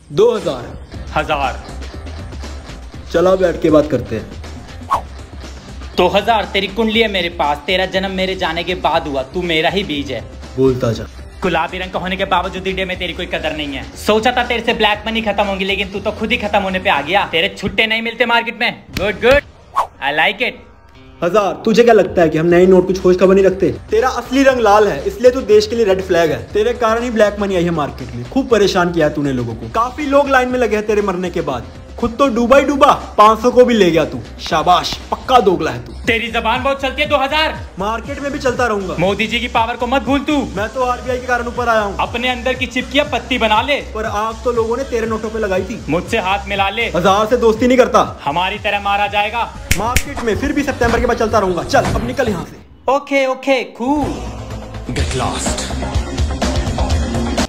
2000। 1000। चला बैठ के बात करते हैं। तो 1000 तेरी कुंडली है मेरे पास, तेरा जन्म मेरे जाने के बाद हुआ, तू मेरा ही बीज है। बोलता जा। गुलाबी रंग का होने के बावजूद इंडिया में तेरी कोई कदर नहीं है। सोचा था तेरे से ब्लैक मनी खत्म होगी, लेकिन तू तो खुद ही खत्म होने पे आ गया। तेरे छुट्टे नहीं मिलते मार्केट में। Good good, I like it. 1000, तुझे क्या लगता है कि हम नए नोट कुछ खोज खबर नहीं रखते? तेरा असली रंग लाल है, इसलिए तू देश के लिए रेड फ्लैग है। तेरे कारण ही ब्लैक मनी आई है मार्केट में। खूब परेशान किया तूने लोगों को। काफी लोग लाइन में लगे हैं तेरे मरने के बाद। खुद तो डूबा ही डूबा, 500 को भी ले गया तू। शाबाश, पक्का दोगला है तू। तेरी जबान बहुत चलती है। 2000 मार्केट में भी चलता रहूंगा। मोदी जी की पावर को मत भूल तू। मैं तो आरबीआई के कारण ऊपर आया हूँ। अपने अंदर की चिपकियां पत्ती बना ले। पर आग तो लोगों ने तेरे नोटों पे लगाई थी। मुझसे हाथ मिला ले। 1000 से दोस्ती नहीं करता। हमारी तरह मारा जाएगा मार्केट में फिर भी सितंबर के बाद चलता रहूंगा। चल अब निकल यहाँ से। Okay okay, cool. Get lost.